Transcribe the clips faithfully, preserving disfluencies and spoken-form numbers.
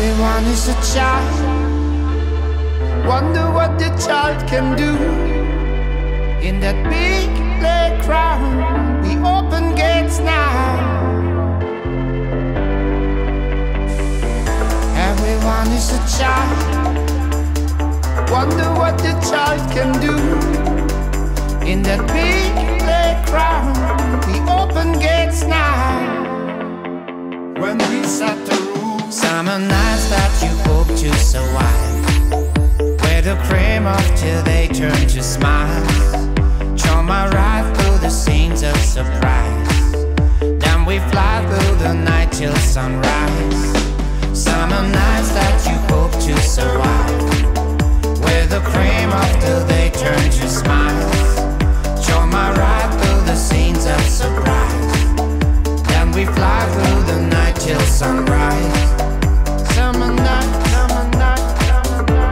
Everyone is a child. Wonder what the child can do in that big playground. We open gates now. Everyone is a child. Wonder what the child can do in that big playground. We open gates now. When we set the rules, summer nights that you hope to survive, where the cream of till they turn to smiles. Charm my ride through the scenes of surprise. Then we fly through the night till sunrise. Summer nights that you hope to survive, where the cream of till they turn to smiles. Charm my ride through the scenes of surprise. Then we fly through the night till sunrise. Summer night, summer night, summer night.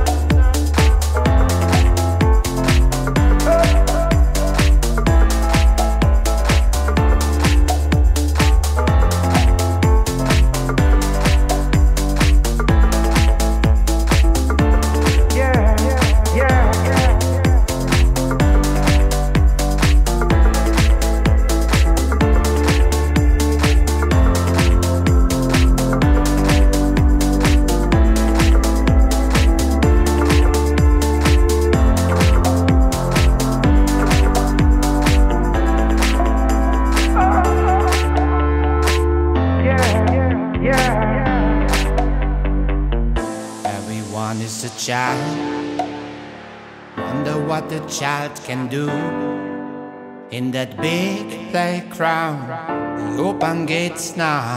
Everyone is a child. Wonder what the child can do in that big playground. We open gates now.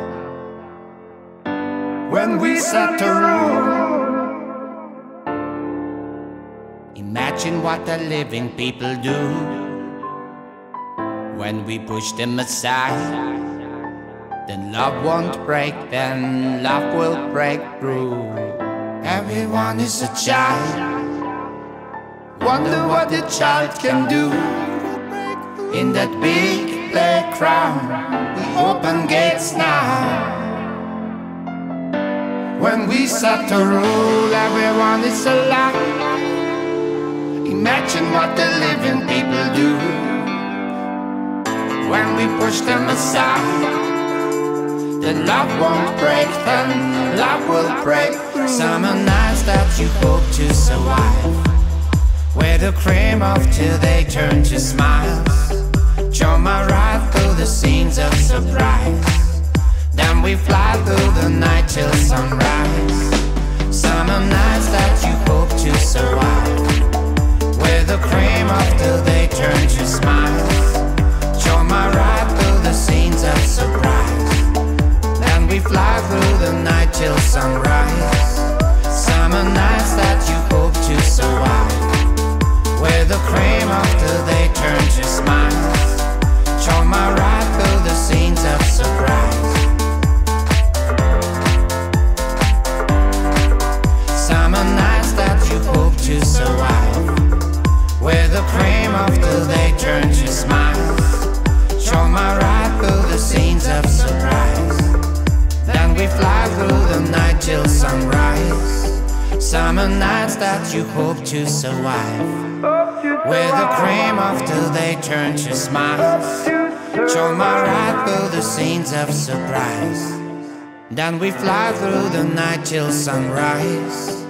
When we set the rule, imagine what the living people do. When we push them aside, then love won't break, then love will break through. Everyone is a child. Wonder what the child can do in that big playground. We open gates now. When we set the rule, everyone is alive. Imagine what the living people do. When we push them aside, then love won't break, then love will break through. Summer nights that you hope to survive, where the cream of till they turn to smiles. Charm my ride through the scenes of surprise. Then we fly through the night till sunrise. Summer nights that you hope to survive, where the cream of till they turn to smiles. Charm my ride through the scenes of surprise. We fly through the night till sunrise. Summer nights that you hope to survive, where the cream of till they turn to smiles. Charm my ride through the scenes of surprise. Summer nights that you hope to survive, where the cream of till they turn to smiles. Charm my ride through the scenes of surprise. Then we fly through the night till sunrise. Summer nights that you hope to survive, where the cream of till they turn to smiles. Charm my ride through the scenes of surprise. Then we fly through the night till sunrise.